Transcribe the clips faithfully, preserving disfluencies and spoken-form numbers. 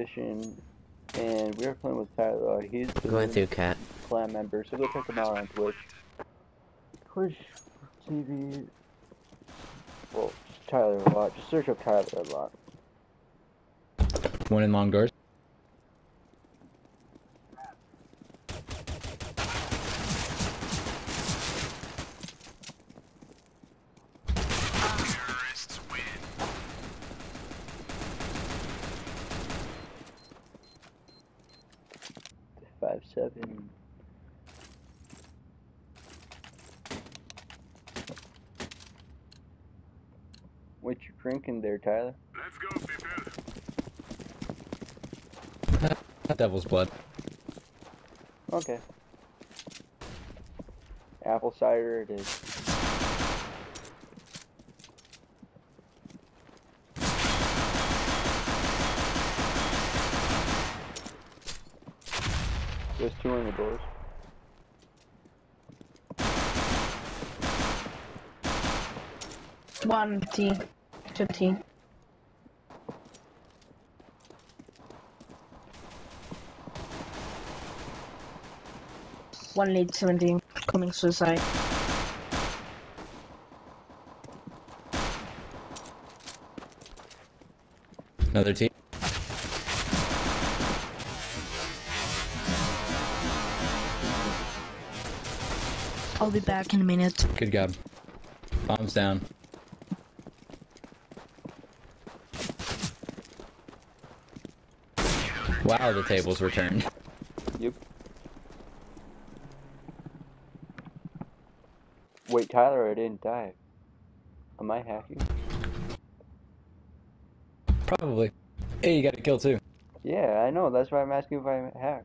mission, and we were playing with Tyler. He's the Going through cat. clan member, so go check him out on Twitch. Twitch T V. Well, Tyler a lot. Just search up Tyler a lot. One in long doors. Five seven. What you drinking there, Tyler? Let's go, people. Devil's blood. Okay. Apple cider it is. There's two on the doors. One T, two T. One lead seventeen, coming suicide. Another team. I'll be back in a minute. Good job. Bombs down. Wow, the tables were turned. Yep. Wait, Tyler, I didn't die. Am I hacking? Probably. Hey, you got a kill too. Yeah, I know. That's why I'm asking if I hack.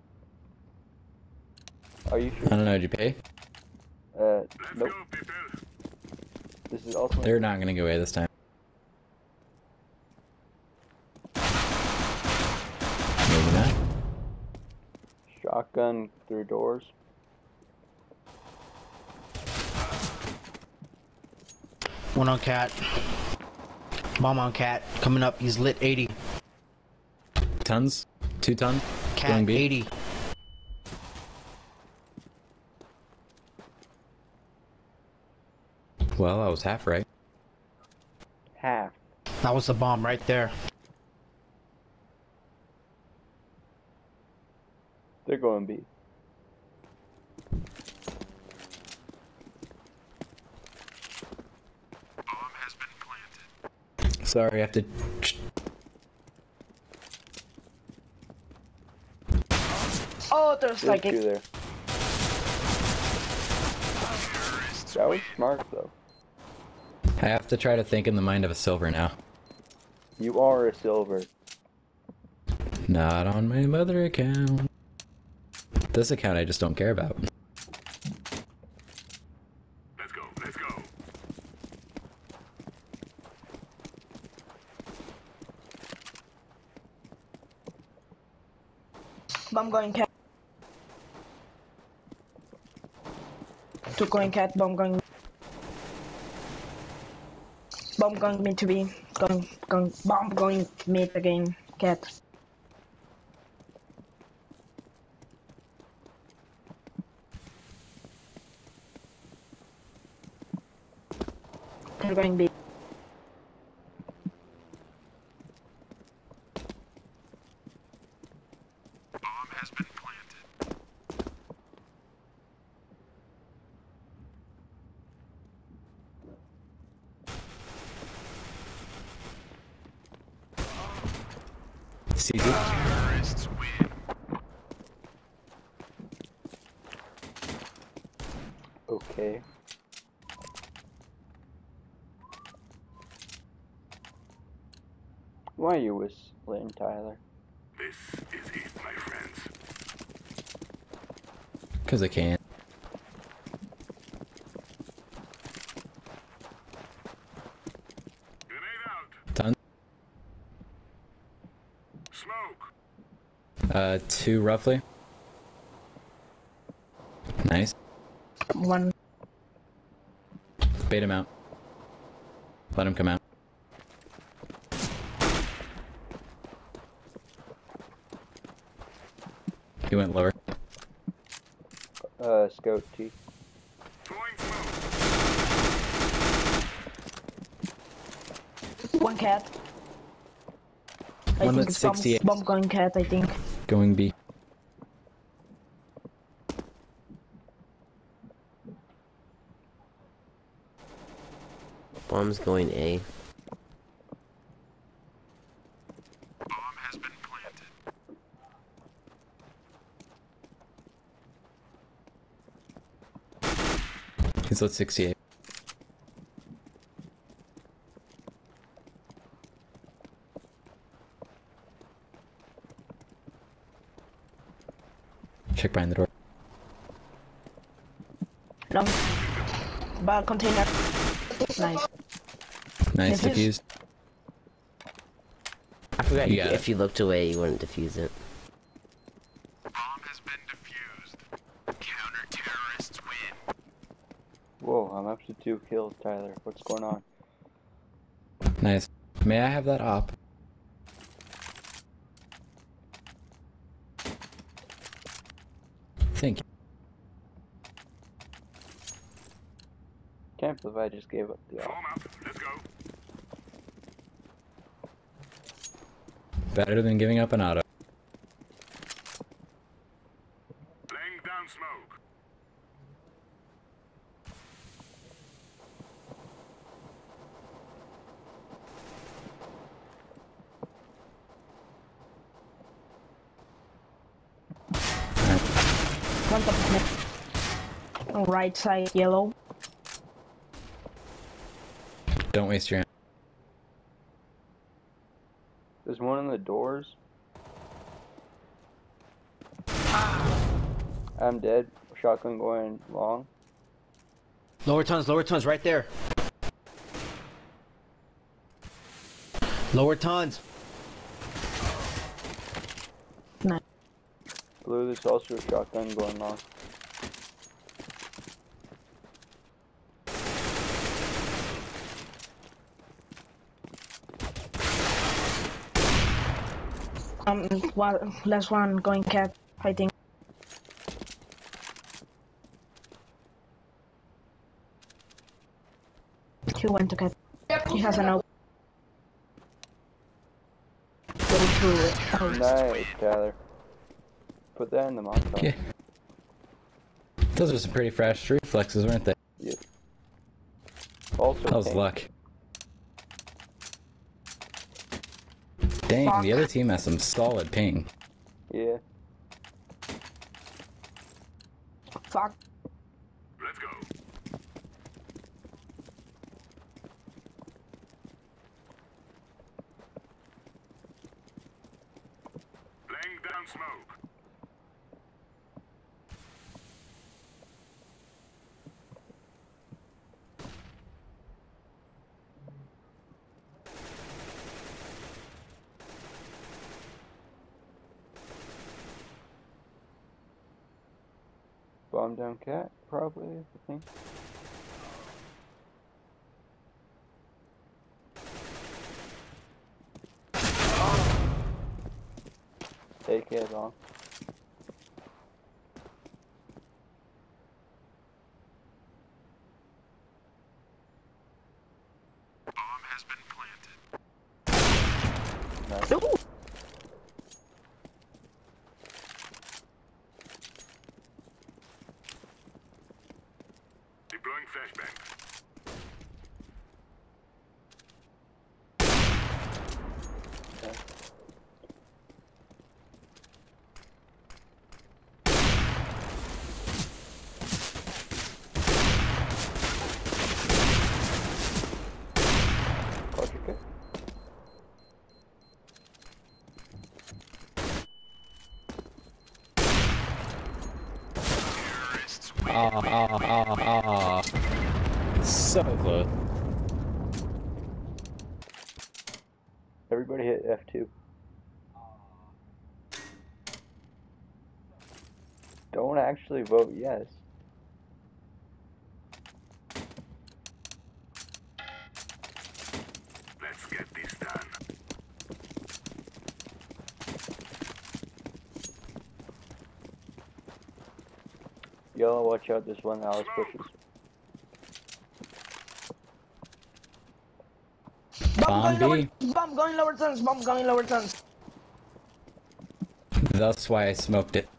Are you I sure? don't know, did you pay? Uh, Let's nope. go, people. This is also. They're not gonna go away this time. Maybe not. Shotgun through doors. One on cat. Bomb on cat. Coming up. He's lit eighty. Tons? Two ton? Cat Going B? eighty. Well, I was half right. Half. That was the bomb right there. They're going B. Bomb has been planted. Sorry, I have to. Oh, there's There's like two a there. That was smart though. I have to try to think in the mind of a silver now. You are a silver. Not on my mother account. This account I just don't care about. Let's go, let's go. bomb going cat. Two going cat, bomb going. Bomb going mid to be. Going, going, bomb going mid again. Cat. They're going big. Bomb has been planted. C T. Terrorists win. Okay. Why are you whistling, Tyler? This is it, my friends. Because I can. Grenade out. Ton. Smoke. Uh, two roughly. Nice. One. Bait him out. Let him come out. He went lower. Uh, scout T. Throwing smoke. One cat. I One think at it's bomb, sixty-eight. bomb going cat, I think. Going B. Bomb's going A. Bomb has been planted. He's at sixty-eight. Check behind the door. Long. Bar container. Nice. Nice Defuse. defused. I forgot You you got if you looked away, you wouldn't defuse it. Bomb has been defused. Counter-terrorists win. Whoa, I'm up to two kills, Tyler. What's going on? Nice. May I have that op? Thank you. Can't believe I just gave up the op. Form up. Let's go. Better than giving up an auto. Laying down smoke. One top of me. Right side yellow. Don't waste your ammo. There's one in the doors. I'm dead. Shotgun going long. Lower tons, lower tons, right there. Lower tons. Nice. Blue, there's also a shotgun going long. Um, one, last one going cat, I think. He went to cat. He has an out. Very true. Oh, Nice, Tyler. Put that in the montage. Yeah. Those are some pretty fresh reflexes, weren't they? Yeah. Also, That was tank. luck. Dang, the other team has some solid ping. Yeah. fuck. Let's go. Laying down smoke. Bomb down cat, probably, I think. Take it on. Bomb has been planted. Nice. Ooh. Deploying flashbang. Okay. Culture kit. Terrorists win. Ah, ah, ah, ah. So close. Everybody hit F two. Don't actually vote yes. Let's get this done. Yellow, watch out, this one Alice pushes. Bomb Bomb going B. lower. Bomb going lower tunnels. Bomb going lower tunnels. That's why I smoked it.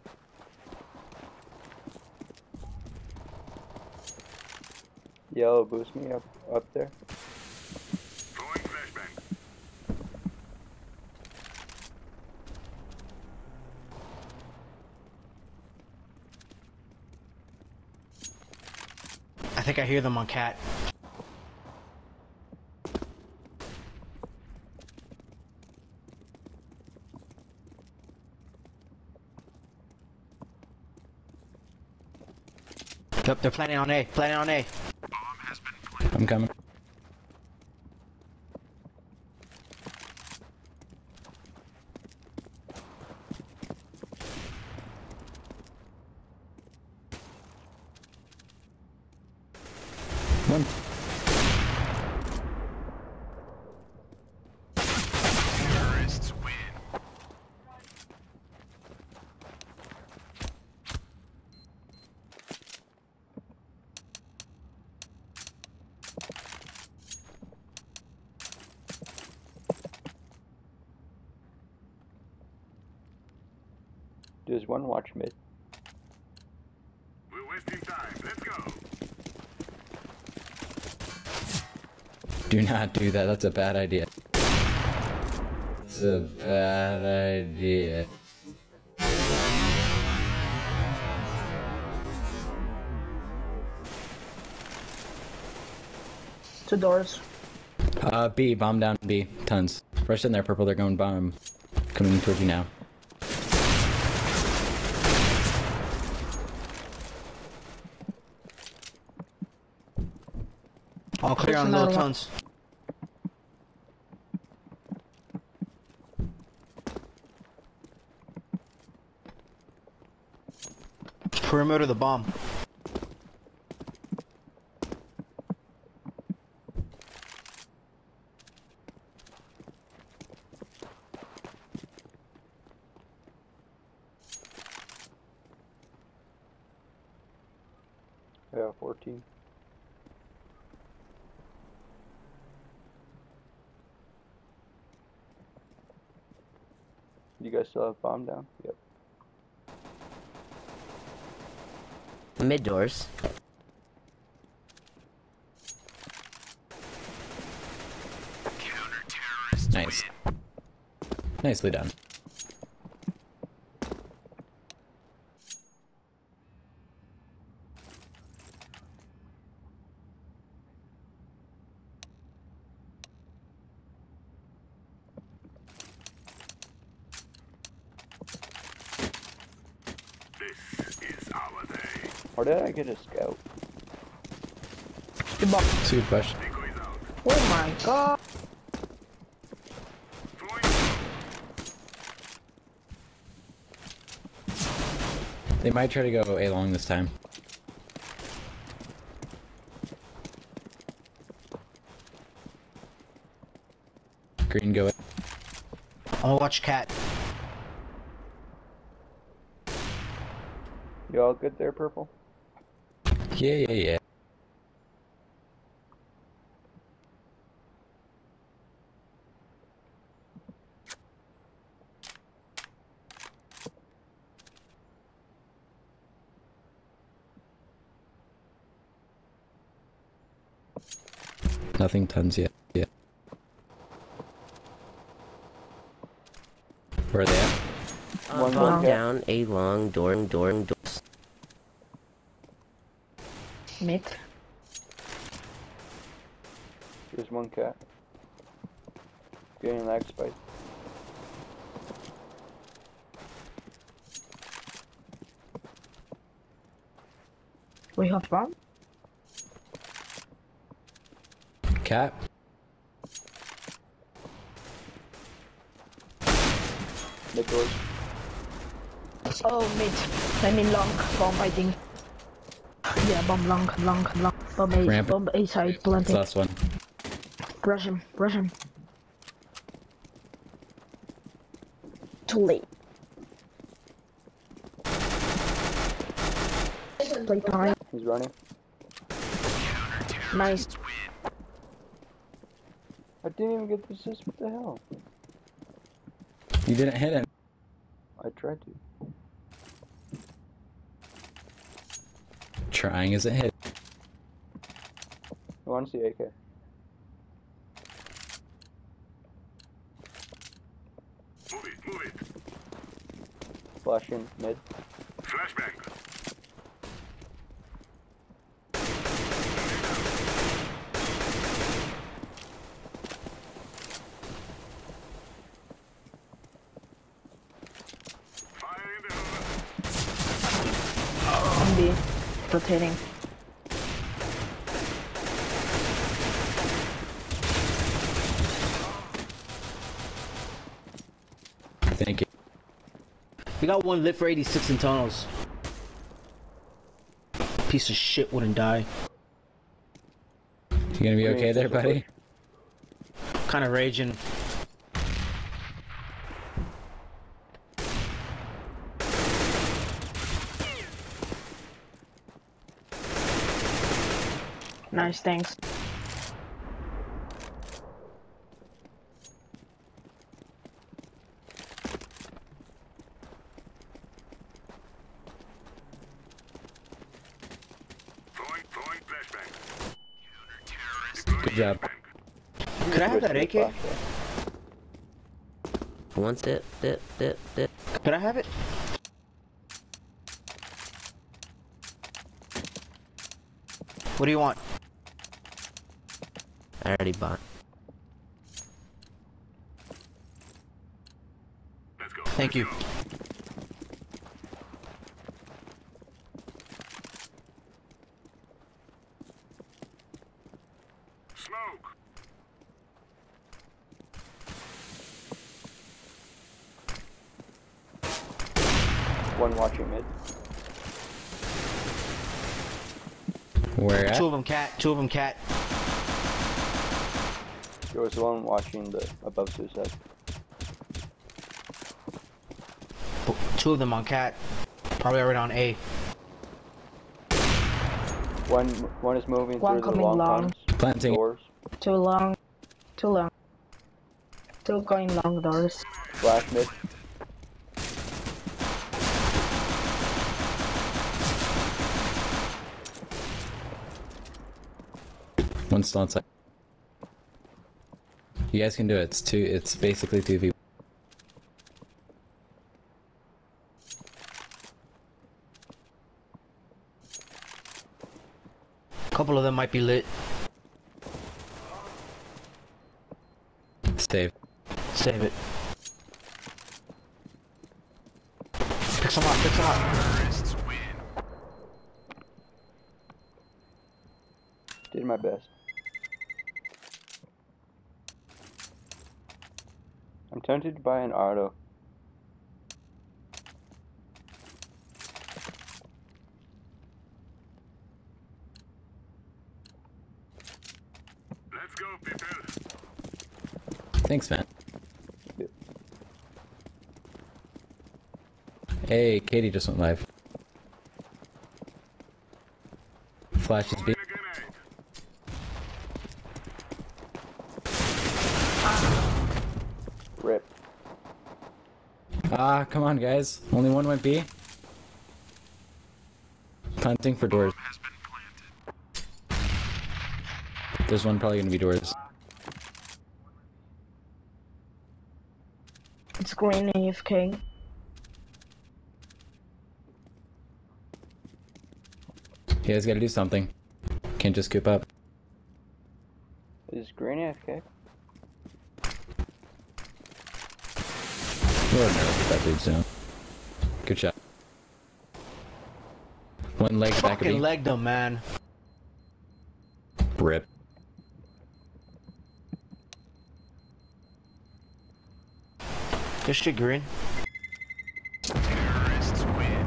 Yellow, boost me up up there. Throwing flashbang. I think I hear them on cat. Yep, they're planning on A. Planning on A. Bomb has been planted. I'm coming. One. Terrorists win. There's one watch mid. We're wasting time. Let's go. Do not do that. That's a bad idea. It's a bad idea. Two doors. Uh, B. Bomb down B. Tons. Rush in there, purple. They're going bomb. Coming towards you now. All clear on Pushing little out. tons. Perimeter the bomb. Yeah, fourteen. You guys still have bomb down? Yep. Mid doors. Counter-terrorists Nice. win. Nicely done. This is our day. Or did I get a scout? The bomb. That's a good question. Decoys out. Oh my god. Throwing. They might try to go A long this time. Green, go. I'm gonna watch cat. You all good there, purple? Yeah, yeah, yeah. Nothing tons yet. Yeah. Where are they at? Uh, One bomb long down, A long, door, door, doors. Mid. There's one cat. Getting lag spike. We have bomb. Cat? Mid doors. Oh, mid. I mean long. Bomb, I think. Yeah, bomb long, long, long. Bomb A, Ramp. bomb A side It's planting. last one. Rush him, rush him. Too late. Playtime. He's running. Nice. I didn't even get the assist. What the hell? You didn't hit him. I tried to. Trying isn't hit. I want to see A K. Move it, move it. Flashing mid. Flashbang. Fire in the hole. On B. Rotating. Thank you. We got one lit for eighty-six in tunnels. Piece of shit wouldn't die. You gonna be okay there, buddy? Kind of raging. Nice, thanks. Throwing, throwing flashbang. Good job. Could I have that A K? Flashbang. Once it, it, it, it. Could I have it? What do you want? I already bought. Let's go. Thank you. Smoke. One watching mid. Where at? Two of them cat. Two of them cat. There was one watching the above suicide. Two of them on cat. Probably already on A. One one is moving One through the coming long long. tunnels. Planting. Doors. Too long. Too long. Still going long doors. Flash mid. One still inside. You guys can do it. It's two. It's basically two v. A couple of them might be lit. Save. Save it. Pick some up. Pick some up. Terrorists win. Did my best. I'm tempted to buy an auto. Let's go, people. Thanks, man. Yep. Hey, Katie just went live. Flash is B. Throwing a grenade. Rip. Ah, come on, guys. Only one went B. Hunting for doors. Has been planted. There's one probably gonna be doors. It's green A F K. You guys gotta do something. Can't just scoop up. Is green A F K? Lord knows what that dude's doing. Good shot. One leg back of Fucking B. legged them, man. Rip. Good shit, green. Terrorists win.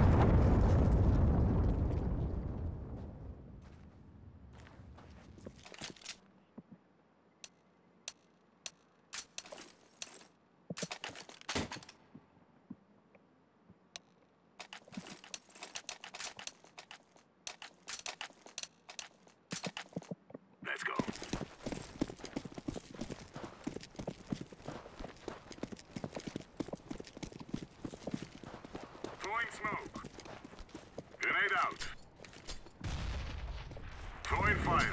Throwing smoke. Grenade out. Throwing fire.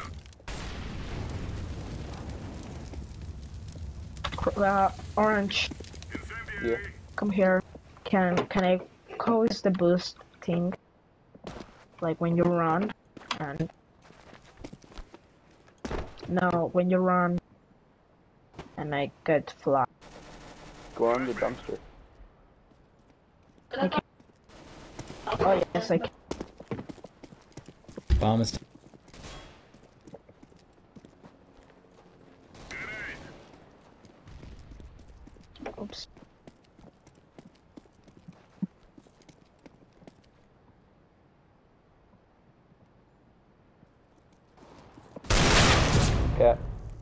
Uh, orange, Incendiary. Yeah. come here. Can can I close the boost thing? Like when you run, and no, when you run, and I get flat. Go on the dumpster. I can. Oh yes, I can. Bomb is. Grenade. Oops. Cat.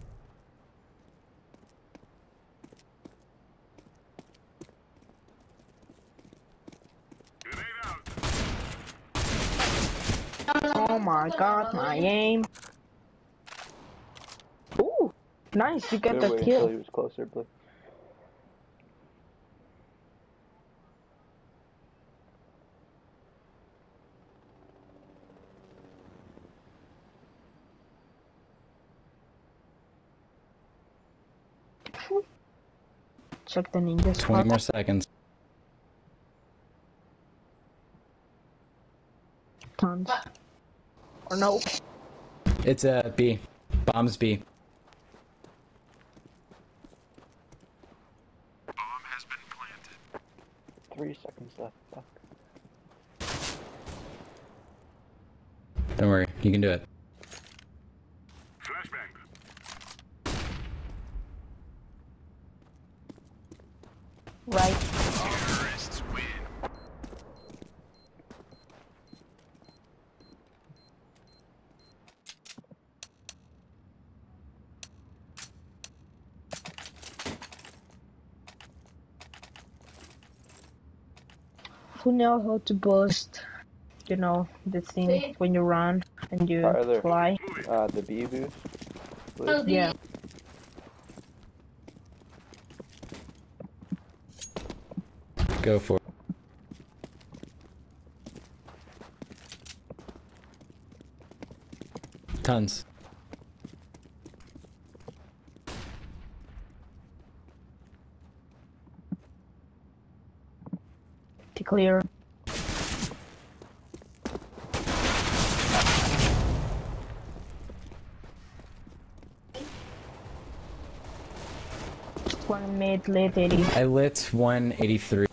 Grenade out. Oh my god, my aim. Ooh, nice, you get Should've the waited until kill. he was closer, but Check the ninja Twenty spot. more seconds. Tons. Or no. It's a uh, B. Bomb's B. Bomb has been planted. three seconds left. Fuck. Don't worry, you can do it. Flashbang. Right. Terrorists win. Who know how to boost? You know, the thing when you run and you Tyler. fly. Uh, the B boost. Please. Yeah. Go for it. Tons. To clear. One mid, late eighty. I lit one eighty-three.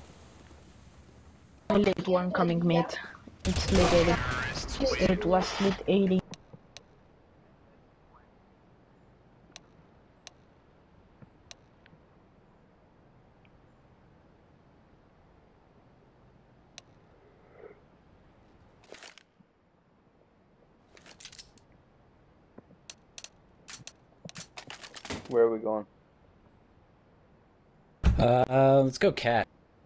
I lit one coming mid. It's late eighty. It was late eighty. Where are we going? Uh, let's go cat.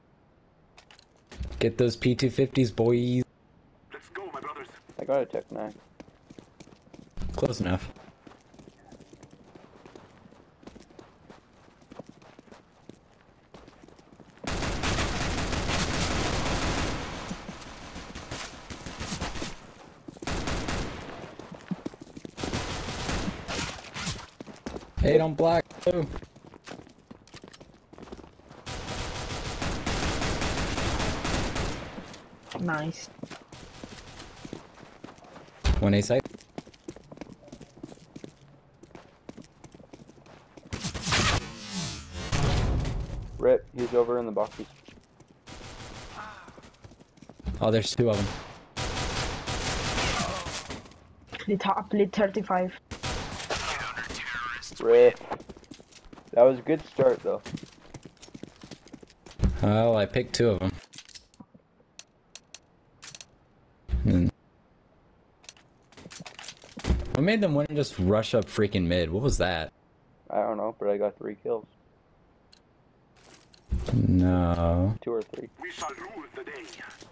Get those P two fifties, boys. Let's go, my brothers. I got a Tech nine. Close enough. Hey, don't block. Ooh. Nice. One A site. Rip, he's over in the boxes. Oh, there's two of them. The top lit thirty-five. Rip. That was a good start, though. Oh, I picked two of them. Hmm. What made them want to just rush up freaking mid? What was that? I don't know, but I got three kills. No. Two or three. We shall rule the day.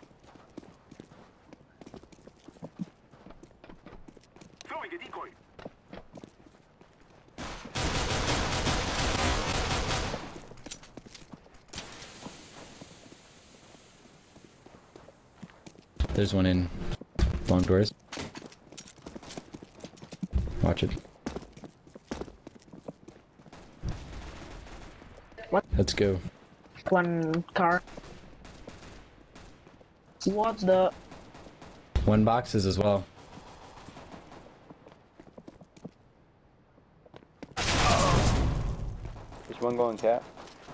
Throwing a decoy. There's one in long doors. Watch it. What? Let's go. One car. What the? One boxes as well. There's one going cat.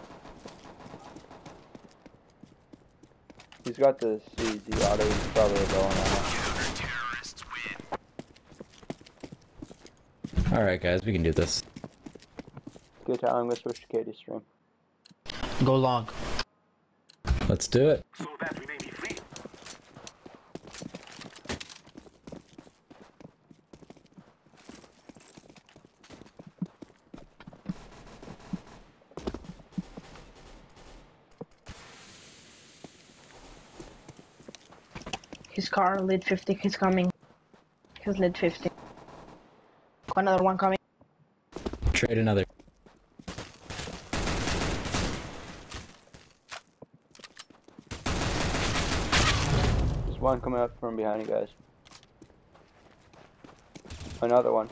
He's got the C D auto, he's probably going on. Alright guys, we can do this. Good time, I'm gonna switch to Katie's stream. Go long. Let's do it. So that we may be free. His car, lead fifty, he's coming. He's lead fifty. Another one coming. Trade another. There's one coming up from behind you guys. Another one.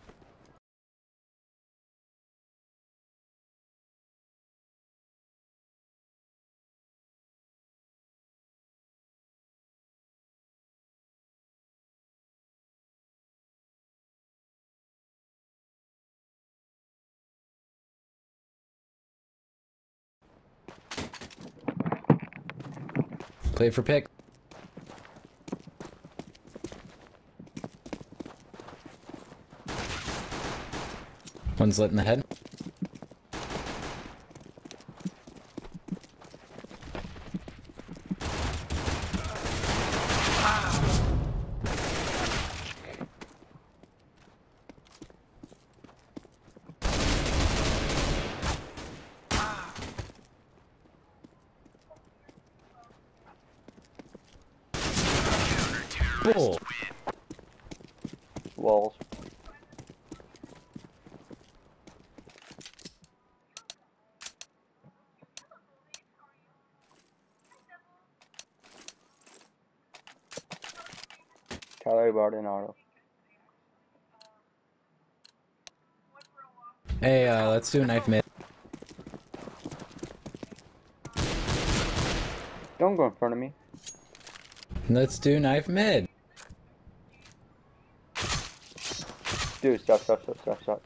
Play for pick. One's lit in the head. Bull. Walls. Tyler bought an auto. Hey, uh, let's do a knife mid. Don't go in front of me. Let's do knife mid. Dude, stop, stop, stop, stop, stop.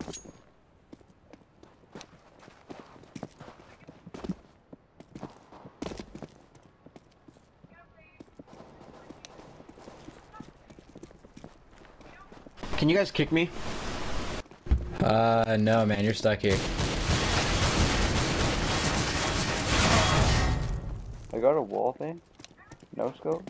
Can you guys kick me? Uh, no, man, you're stuck here. I got a wall thing. No scope.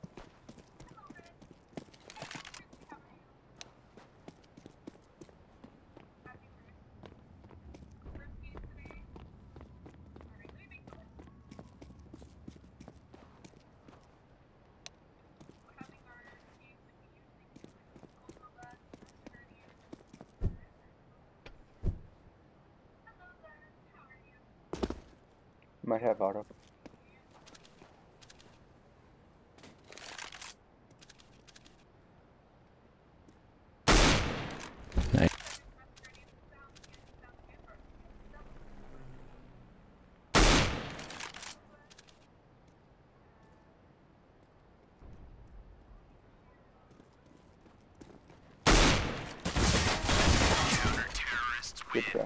Might have auto. Nice. Good try.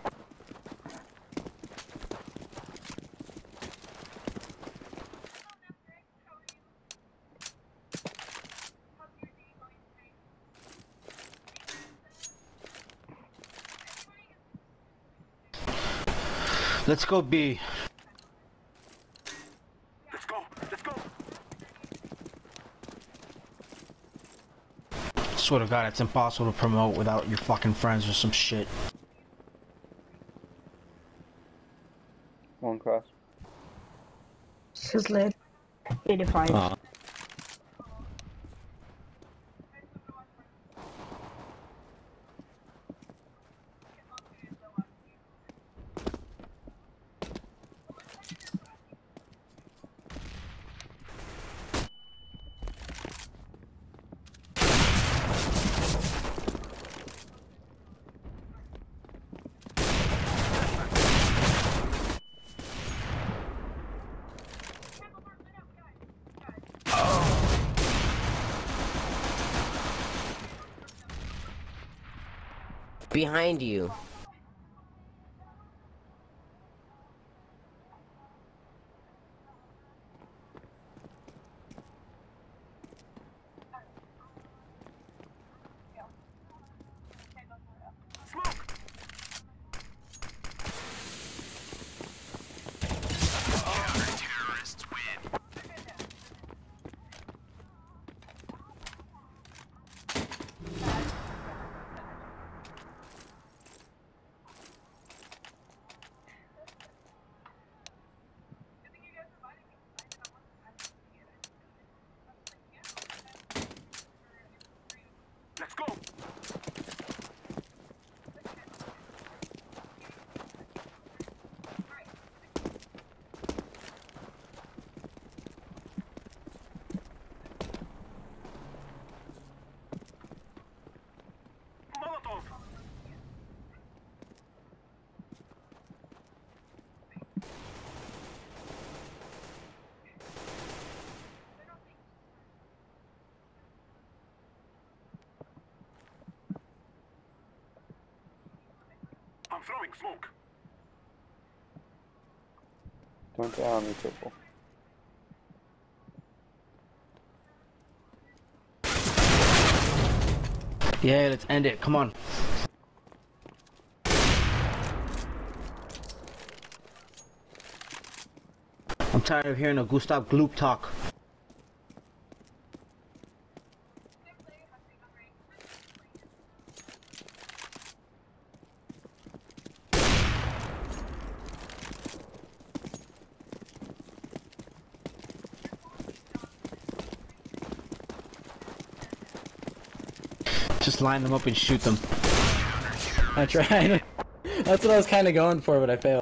Let's go B. Let's go. Let's go. Swear to God, it's impossible to promote without your fucking friends or some shit. One cross. He's lead. eighty-five. Aw. Behind you. Let's go. Molotov. I'm throwing smoke. Don't down me, people. Yeah, let's end it. Come on. I'm tired of hearing a Gustav Gloop talk. Just line them up and shoot them. I tried. That's what I was kind of going for, but I failed.